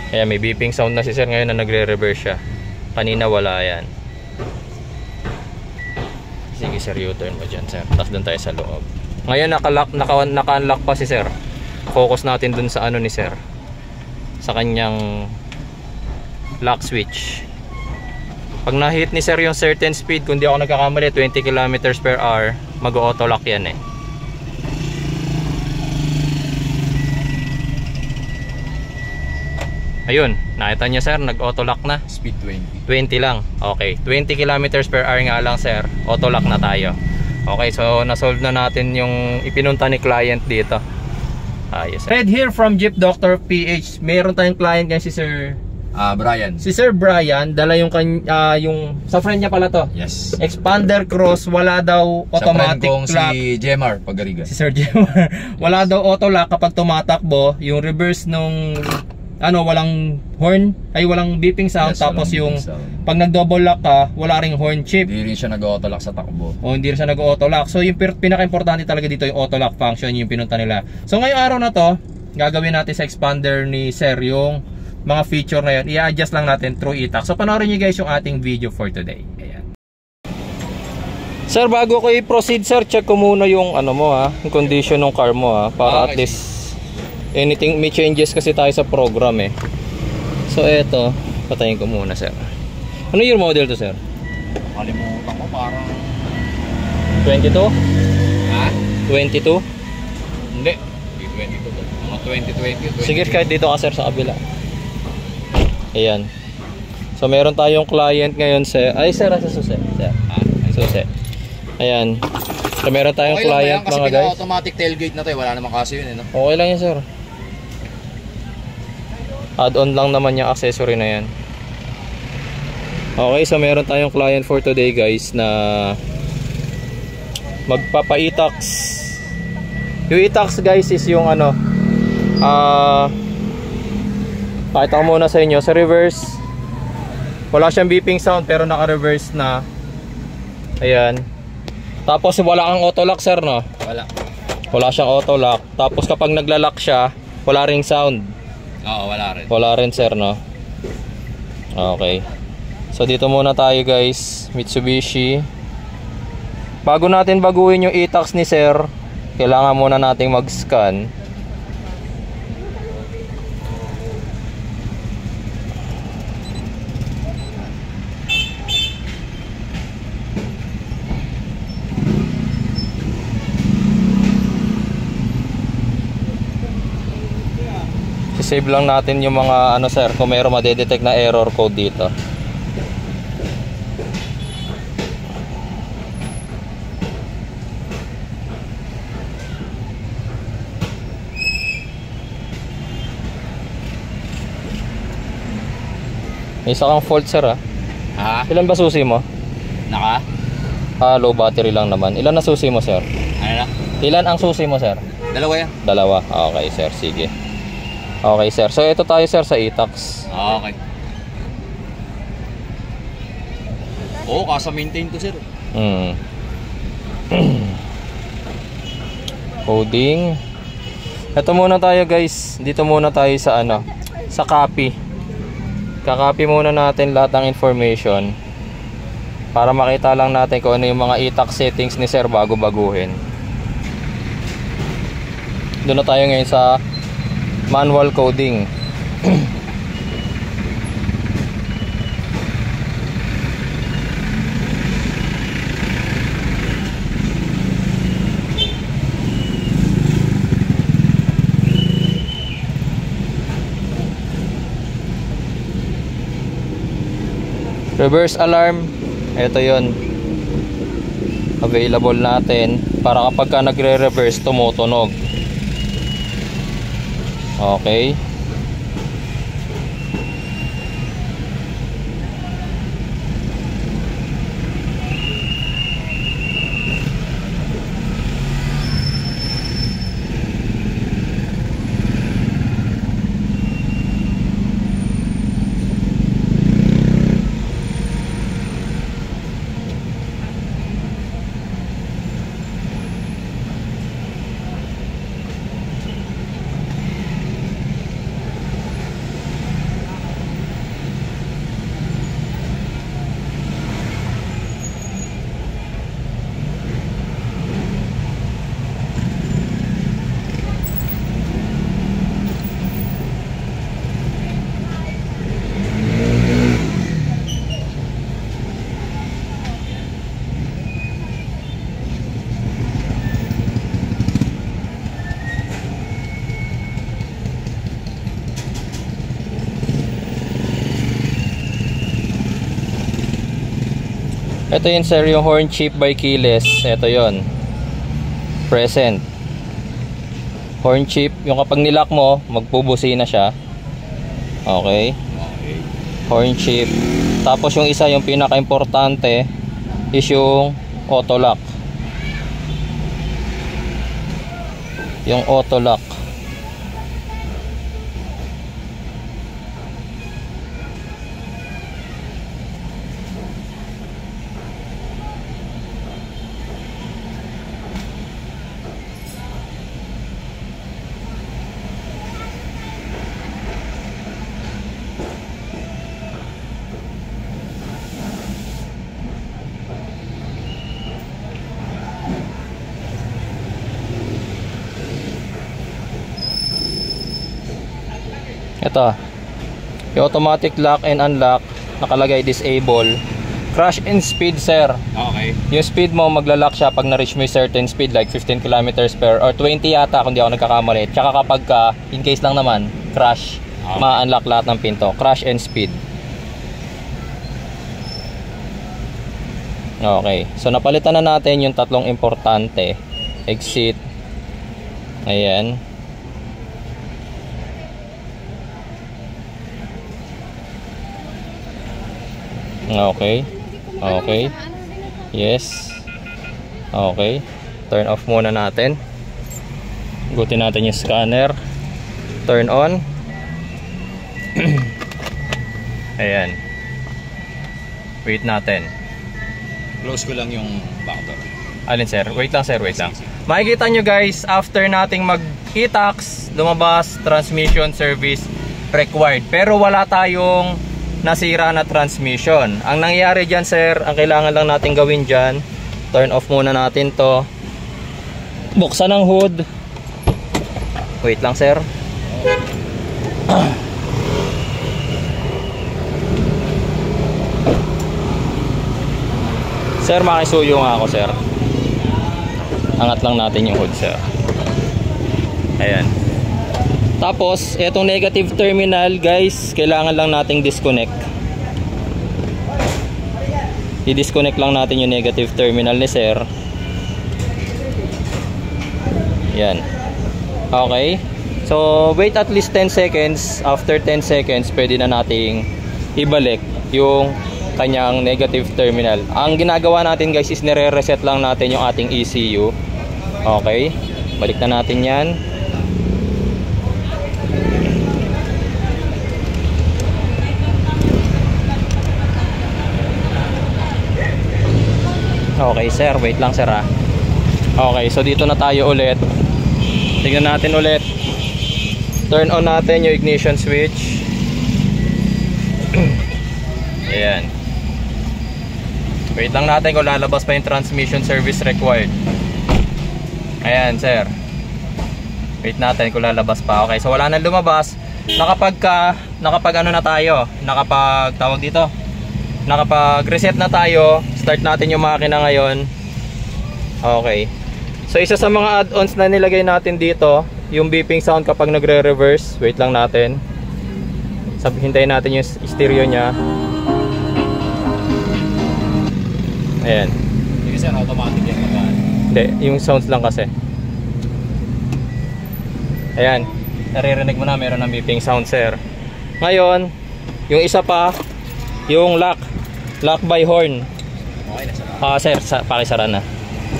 Ayan, may beeping sound na si sir ngayon na nagre-reverse siya. Kanina wala yan. Sige sir, U-turn mo dyan sir. Tapos doon tayo sa loob. Ngayon naka-unlock pa si sir. Focus natin dun sa ano ni sir, sa kanyang lock switch. Pag na-hit ni sir yung certain speed, kung di ako nagkakamali 20 km/h, mag-auto lock yan eh. Ayun, nakita niya sir, nag-auto lock na. Speed 20. 20 lang. Okay, 20 km/h nga lang sir, auto lock na tayo. Okay, so na-solve na natin yung ipinunta ni client dito. Ayos. Red here from Jeep Dr. PH. Meron tayong client ngayon si Sir Brian. Si Sir Brian, dala yung sa friend niya pala to. Yes. Expander Cross, wala daw automatic lock. Si Jemar Pagariga. Si Sir Jemar. Wala daw auto lock kapag tumatakbo, yung reverse nung walang horn, ay walang beeping sound, yes, tapos yung pag nag-double lock ka, wala ring horn chip. Hindi rin siya nag-auto lock sa takbo. O hindi rin siya nag-auto lock. So yung pinaka-importante talaga dito yung auto lock function, yung pinunta nila. So ngayong araw na to, gagawin natin sa expander ni Sir yung mga feature na yun. I-adjust lang natin through e-tax. So panoorin nyo guys yung ating video for today. Ayan. Sir, bago ko i-proceed sir, check ko muna yung yung condition ng car mo para at least anything, may changes kasi tayo sa program eh. So eto, patayin ko muna sir. Ano yung model to sir? Kalimutan ko, parang 22? Ha? 22? Hindi, 22 to. Mga 2020. Sige, kahit dito ka sir sa kabila. Ayan. So meron tayong client ngayon sir. Ay sir, sa susi sir. Susi. Ayan. So meron tayong okay client kasi mga guys. automatic tailgate na to eh. Wala naman kasi yun eh, no? Okay lang yan sir. Add-on lang naman yung accessory na yan. Okay, so meron tayong client for today guys na magpapa-e-tax. Yung e-tax guys is yung pakita ko muna sa inyo. Sa reverse, wala siyang beeping sound pero naka-reverse na. Ayan. Tapos wala kang auto lock sir, no? Wala siyang auto lock. Tapos kapag nagla-lock siya, wala ring sound. Oo, wala rin. Wala rin sir, no? Okay. So dito muna tayo guys, Mitsubishi. Bago natin baguhin yung e-tax ni sir, kailangan muna nating mag-scan. Save lang natin yung mga sir, kung mayroong madedetect na error code dito. May isa kang fault sir Ha? Ilan ba susi mo? Low battery lang naman. Ilan na susi mo sir? Ano na? Ilan ang susi mo sir? Dalawa yan. Dalawa. Okay sir, sige. Okay sir, so ito tayo sir sa e-tax. Okay. Oo, kasa maintain to sir. Coding. Ito muna tayo guys. Dito muna tayo sa sa copy. Kakopy muna natin lahat ng information para makita lang natin kung ano yung mga e-tax settings ni sir bago baguhin. Doon na tayo ngayon sa manual coding. Reverse alarm, ito yon, available natin para kapag ka nagre-reverse tumutunog. Okay. Ito yun sir, yung horn chip by keyless. Ito yon, present. Horn chip, yung kapag nilock mo, magpubusina siya. Okay. Horn chip. Tapos yung isa, yung pinaka-importante is yung auto lock. Yung auto lock. Ito, yung automatic lock and unlock, nakalagay disable. Crash and speed sir. Okay. Yung speed mo, magla-lock siya pag na-reach mo yung certain speed, like 15 kilometers per or 20 yata kung di ako nagkakamali. Tsaka kapag ka, in case lang naman, crash, Okay. ma-unlock lahat ng pinto. Crash and speed. Okay, so napalitan na natin yung tatlong importante. Exit. Ayan. Okay. Okay. Yes. Okay. Turn off muna natin. Gutin natin yung scanner. Turn on. Ayan. Wait natin. Close ko lang yung back door. Alin sir? Wait lang sir, wait lang. Makikita nyo guys, after nating mag-e-tax, lumabas transmission service required. Pero wala tayong nasira na transmission. Ang nangyayari dyan sir, ang kailangan lang natin gawin dyan, turn off muna natin to. Buksan ang hood. Wait lang sir. Sir, makisuyo nga ako sir. Angat lang natin yung hood sir. Ayan. Tapos, etong negative terminal guys, kailangan lang nating disconnect. I-disconnect lang natin yung negative terminal ni sir. Yan. Okay. So, wait at least 10 seconds. After 10 seconds, pwede na nating ibalik yung kanyang negative terminal. Ang ginagawa natin guys is nire-reset lang natin yung ating ECU. Okay. Balik na natin yan. Okay sir, wait lang sir ah. Okay, so dito na tayo ulit. Tingnan natin ulit. Turn on natin yung ignition switch. Ayan. Wait lang natin kung lalabas pa yung transmission service required. Ayan sir. Wait natin kung lalabas pa. Okay, so wala nang lumabas. Nakapag ano na tayo, nakapag tawag dito, nakapag reset na tayo. Start natin yung makina ngayon. Okay. So isa sa mga add-ons na nilagay natin dito, yung beeping sound kapag nagre-reverse. Wait lang natin. Hintayin natin yung stereo nya. Ayan. Hindi kasi automatic yan naman. Hindi, yung sounds lang kasi. Ayan. Naririnig mo na, meron ng beeping sound sir. Ngayon, yung isa pa, yung lock by horn. Okay na sir. Sir, pakisara na.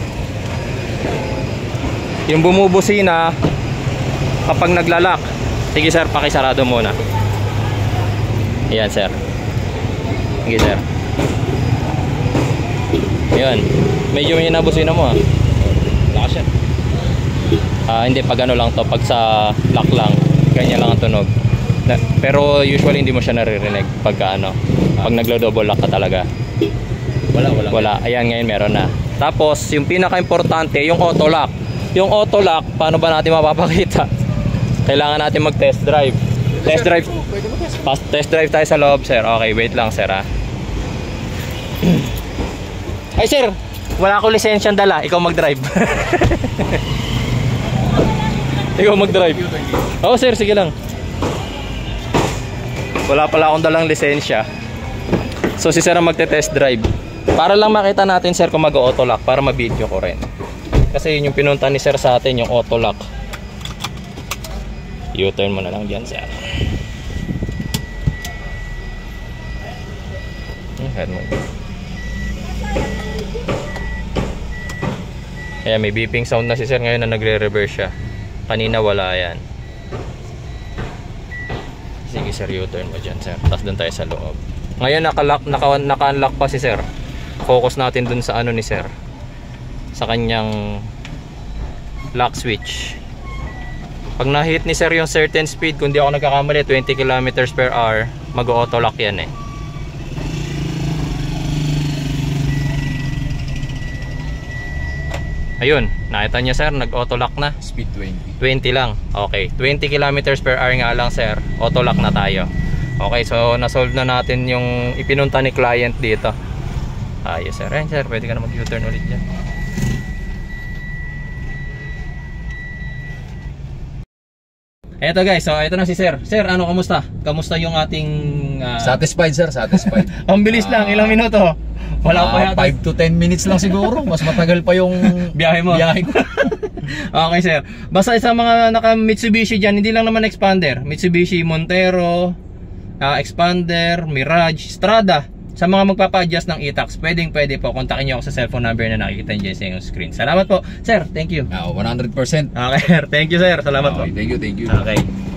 Yung bumubusina kapag naglalak. Sige sir, pakisarado muna. Ayan sir. Sige sir. Ayan. Medyo may nabusina mo ah. Lakas yan. Hindi, pag ano lang to, pag sa lock lang, ganyan lang ang tunog. Pero usually hindi mo siya naririnig pagka ano, pag naglo-double lock ka talaga. Wala. Ayan, ngayon meron na. Tapos yung pinaka-importante, yung auto lock. Yung auto lock, paano ba natin mapapakita? Kailangan natin mag-test drive. Test drive. Test drive tayo sa loob, sir. Okay, wait lang, sir ah. Ay, sir, wala akong lisensyang dala. Ikaw mag-drive. Ikaw mag-drive. Oo, sir, sige lang. Wala pala akong dalang lisensya. So si sir ang magte-test drive. Para lang makita natin sir kung mag-auto lock, para ma-video ko rin. Kasi yun yung pinunta ni sir sa atin, yung auto lock. U-turn mo na lang dyan sir. Head mo. Kaya may beeping sound na si sir ngayon na nagre-reverse siya. Kanina wala yan. Sige sir, U-turn mo dyan sir. Tapos doon tayo sa loob. Ngayon naka-unlock pa si sir. Focus natin dun sa ano ni sir, sa kanyang lock switch. Pag na-hit ni sir yung certain speed, kung di ako nagkakamali 20 km/h, mag-auto lock yan eh. Ayun, nakita niya sir, nag-auto lock na. Speed 20. 20 lang. Okay, 20 km/h nga lang sir, auto lock na tayo. Okay, so na-solve na natin yung ipinunta ni client dito. Yes sir. Ayan sir, pwede ka na mag-U-turn ulit dyan. Eto guys, so ito na si sir. Sir, ano, kamusta? Kamusta yung ating Satisfied sir, satisfied. ang bilis lang, ilang minuto? Wala pa yata 5 to 10 minutes lang siguro. Mas matagal pa yung biyahe mo. biyahe ko. Okay sir. Basta sa mga naka Mitsubishi dyan, hindi lang naman Expander, Mitsubishi Montero, Expander, Mirage, Strada. Sa mga magpapa-adjust ng e-tax, pwede po. Kontakin nyo ako sa cellphone number na nakikita nyo sa inyong screen. Salamat po. Sir, thank you. 100%. Okay, thank you sir. Salamat po. Thank you. Okay.